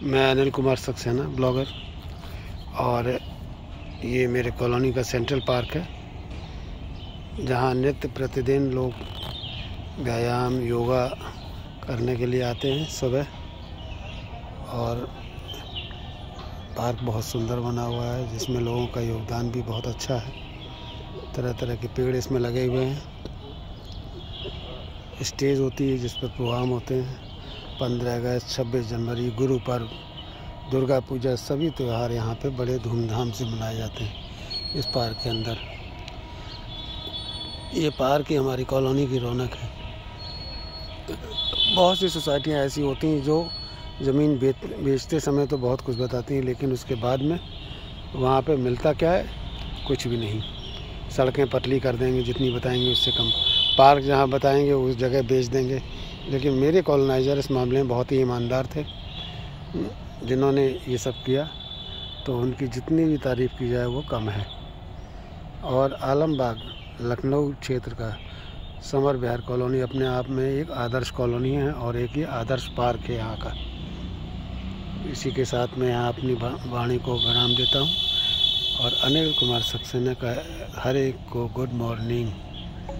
मैं अनिल कुमार सक्सेना, ब्लॉगर। और ये मेरे कॉलोनी का सेंट्रल पार्क है, जहाँ नित्य प्रतिदिन लोग व्यायाम योगा करने के लिए आते हैं सुबह। और पार्क बहुत सुंदर बना हुआ है, जिसमें लोगों का योगदान भी बहुत अच्छा है। तरह तरह के पेड़ इसमें लगे हुए हैं। स्टेज होती है जिस पर प्रोग्राम होते हैं। 15 अगस्त, 26 जनवरी, गुरु पर्व, दुर्गा पूजा, सभी त्यौहार यहाँ पे बड़े धूमधाम से मनाए जाते हैं इस पार्क के अंदर। ये पार्क ही हमारी कॉलोनी की रौनक है। बहुत सी सोसाइटियाँ ऐसी होती हैं जो ज़मीन बेचते समय तो बहुत कुछ बताती हैं, लेकिन उसके बाद में वहाँ पे मिलता क्या है? कुछ भी नहीं। सड़कें पतली कर देंगे, जितनी बताएंगे उससे कम। पार्क जहाँ बताएंगे उस जगह बेच देंगे। लेकिन मेरे कॉलोनाइज़र इस मामले में बहुत ही ईमानदार थे, जिन्होंने ये सब किया, तो उनकी जितनी भी तारीफ़ की जाए वो कम है। और आलमबाग लखनऊ क्षेत्र का समर विहार कॉलोनी अपने आप में एक आदर्श कॉलोनी है और एक ये आदर्श पार्क है यहाँ का। इसी के साथ मैं यहाँ अपनी वाणी को विराम देता हूँ और अनिल कुमार सक्सेना का हर एक को गुड मॉर्निंग।